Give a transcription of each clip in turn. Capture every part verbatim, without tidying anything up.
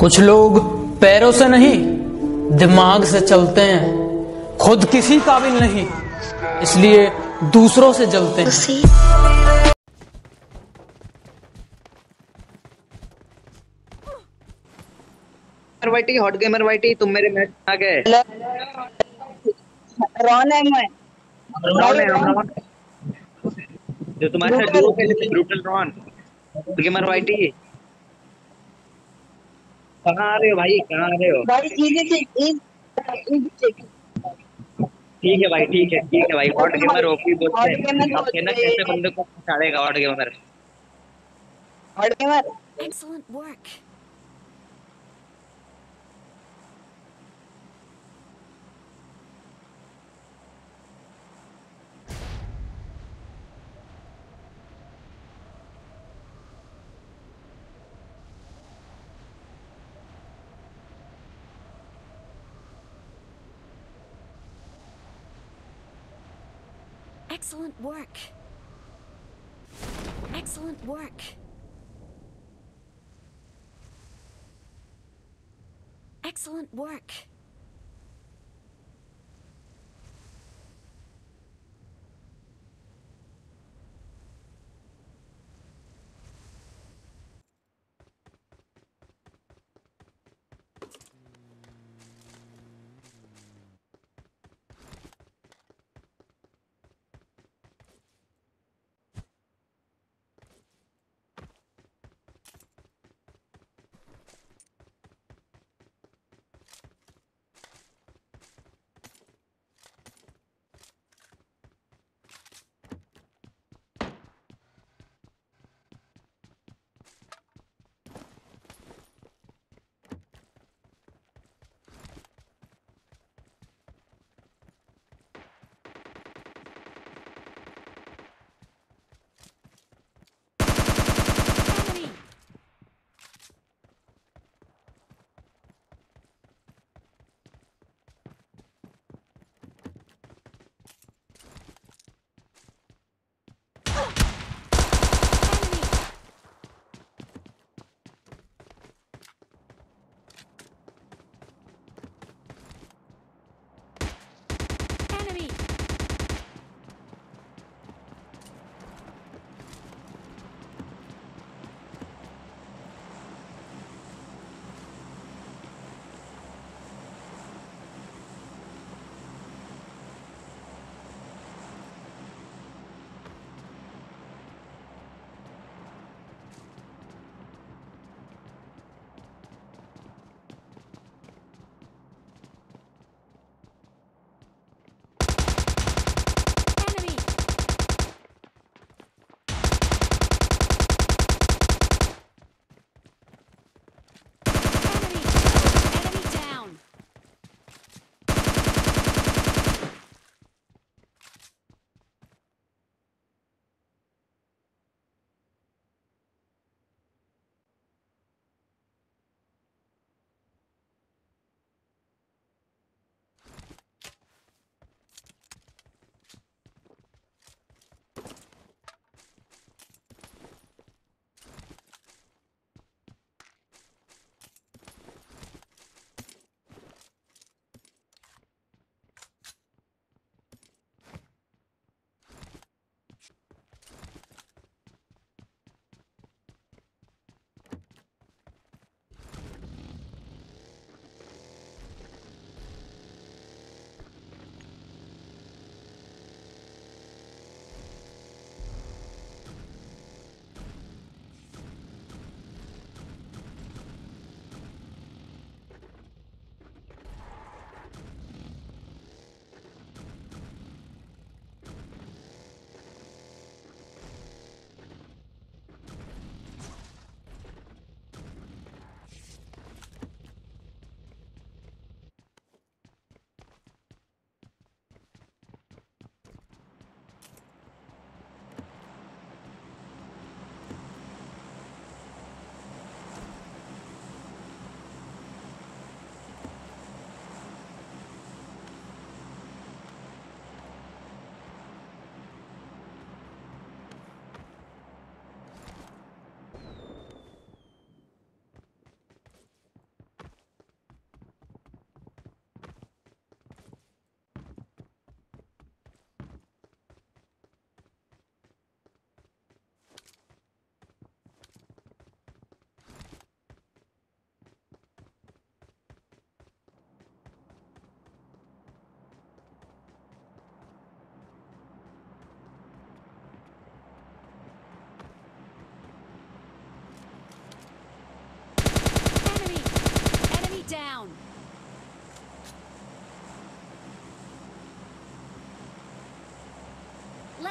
कुछ लोग पैरों से नहीं दिमाग से चलते हैं, खुद किसी काबिल नहीं इसलिए दूसरों से जलते हैं। वाइटी हॉट गेमर वाइटी, तुम मेरे मैच आ गए। रॉन है मैं रॉन है हम रॉन, जो तुम्हारे साथ डुओ खेले थे, ब्रूटल रॉन। गेमर वाइटी कहाँ आ रहे हो भाई, कहाँ आ रहे हो? भाई इजी चेक इजी चेक ठीक है भाई, ठीक है ठीक है भाई। हॉट गेमर ओपी बोलते हॉट हैं। गेमर अब कहना बोलते कैसे हैं बंदे को पछाड़ेगा hot gamer. Hot gamer. Excellent work. Excellent work. Excellent work. Excellent work.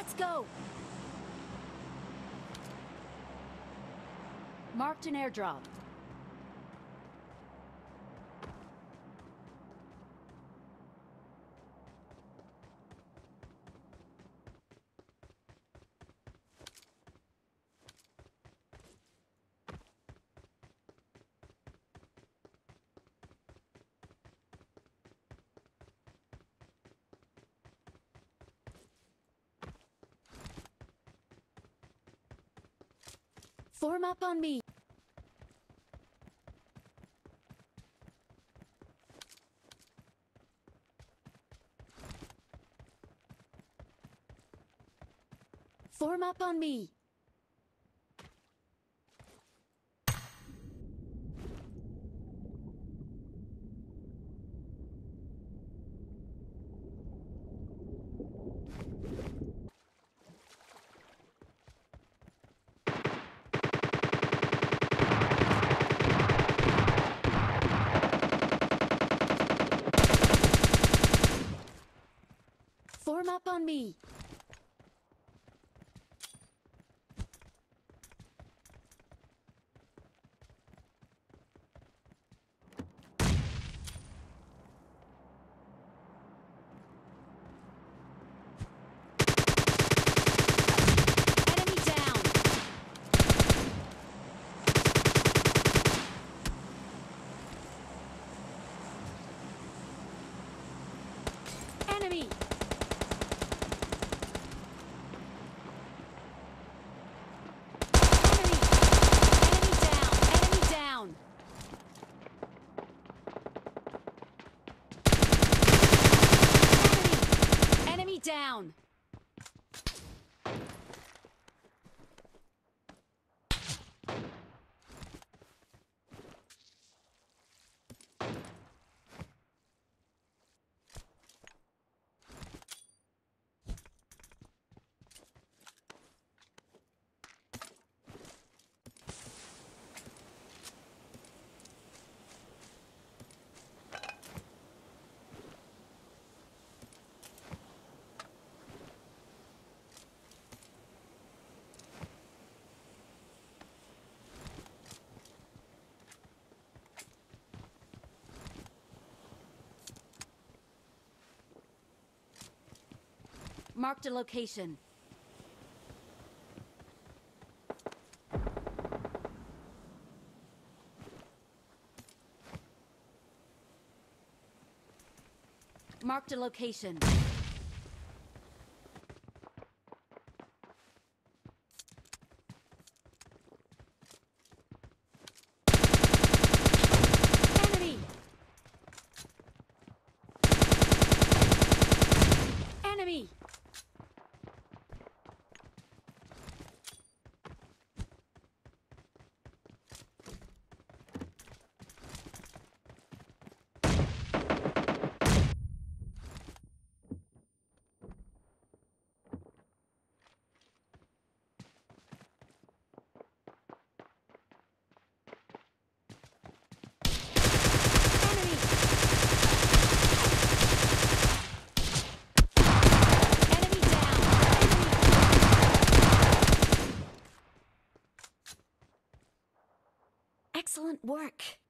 Let's go! Marked an airdrop. Form up on me. Form up on me. Form up on me. Enemy down. Enemy. Enemy down. Marked a location. Marked a location. Enemy! Enemy! Excellent work.